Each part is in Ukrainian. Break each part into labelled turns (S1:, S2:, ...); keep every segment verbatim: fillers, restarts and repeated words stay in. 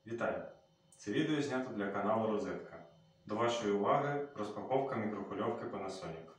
S1: Вітаю! Це відео знято для каналу Розетка. До вашої уваги розпаковка мікрохвильовки Panasonic.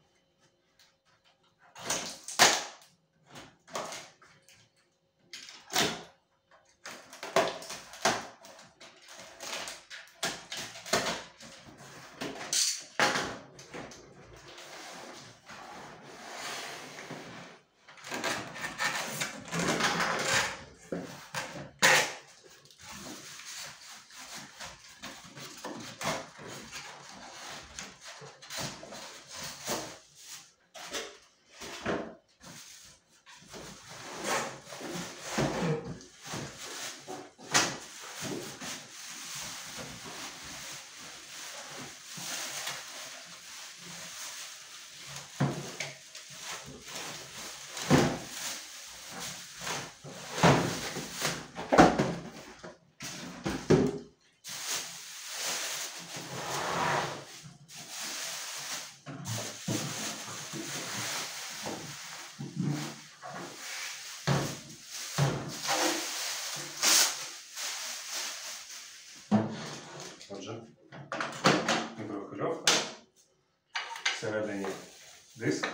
S1: Отже, мікрохвильовка, всередині диск,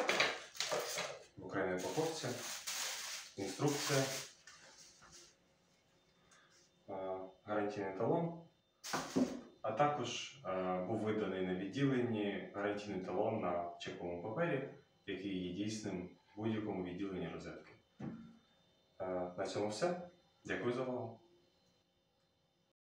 S1: в окремій упаковці, інструкція, гарантійний талон, а також був виданий на відділенні гарантійний талон на чековому папері, який є дійсним в будь-якому відділенні розетки. На цьому все. Дякую за увагу.